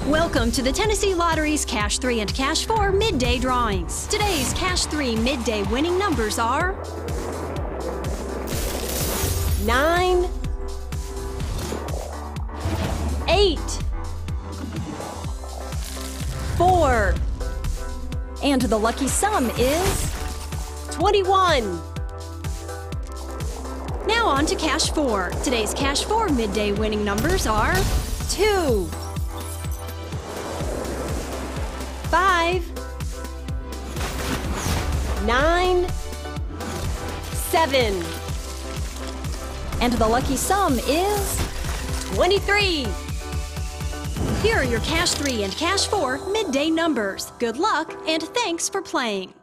Welcome to the Tennessee Lottery's Cash 3 and Cash 4 midday drawings. Today's Cash 3 midday winning numbers are 9, 8, 4, and the lucky sum is 21. Now on to Cash 4. Today's Cash 4 midday winning numbers are 2, 5, 9, 7. And the lucky sum is 23. Here are your Cash 3 and Cash 4 midday numbers. Good luck and thanks for playing.